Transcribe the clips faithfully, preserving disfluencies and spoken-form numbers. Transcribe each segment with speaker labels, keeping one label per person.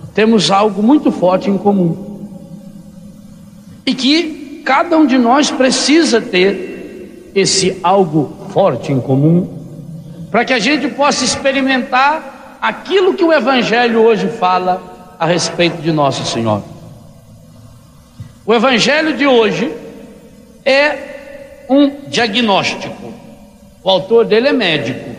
Speaker 1: temos algo muito forte em comum, e que cada um de nós precisa ter esse algo forte em comum, para que a gente possa experimentar aquilo que o Evangelho hoje fala a respeito de Nossa Senhora. O Evangelho de hoje é um diagnóstico. O autor dele é médico.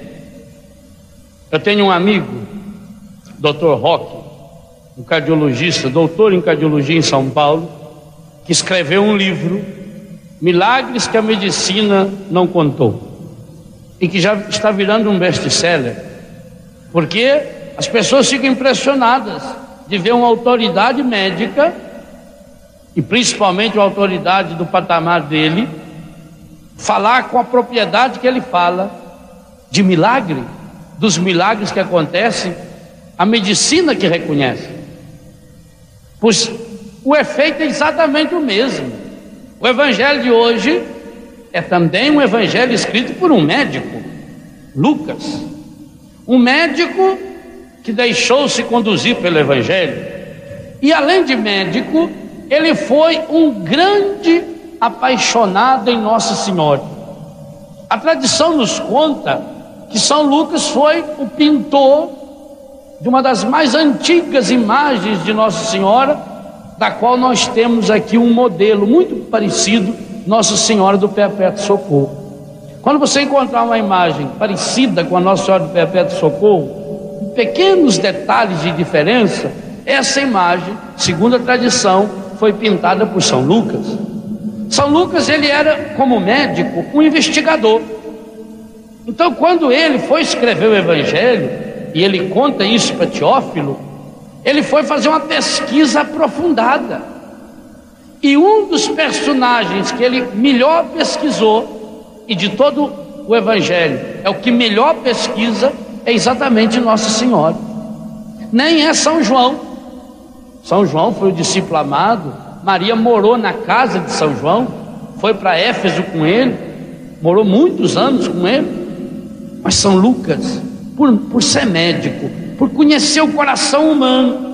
Speaker 1: Eu tenho um amigo, doutor Roque, um cardiologista, doutor em cardiologia em São Paulo, que escreveu um livro, Milagres que a Medicina Não Contou, e que já está virando um best-seller, porque as pessoas ficam impressionadas de ver uma autoridade médica, e principalmente uma autoridade do patamar dele, falar com a propriedade que ele fala de milagre, dos milagres que acontecem, a medicina que reconhece. Pois o efeito é exatamente o mesmo. O Evangelho de hoje é também um evangelho escrito por um médico, Lucas, um médico que deixou-se conduzir pelo Evangelho, e além de médico, ele foi um grande apaixonado em Nossa Senhora. A tradição nos conta que São Lucas foi o pintor de uma das mais antigas imagens de Nossa Senhora, da qual nós temos aqui um modelo muito parecido, Nossa Senhora do Perpétuo Socorro. Quando você encontrar uma imagem parecida com a Nossa Senhora do Perpétuo Socorro, com pequenos detalhes de diferença, essa imagem, segundo a tradição, foi pintada por São Lucas. São Lucas, ele era, como médico, um investigador. Então, quando ele foi escrever o Evangelho, e ele conta isso para Teófilo, ele foi fazer uma pesquisa aprofundada, e um dos personagens que ele melhor pesquisou, e de todo o Evangelho é o que melhor pesquisa, é exatamente Nossa Senhora. Nem é São João. São João foi o discípulo amado, Maria morou na casa de São João, foi para Éfeso com ele, morou muitos anos com ele. Mas São Lucas, por, por ser médico, por conhecer o coração humano,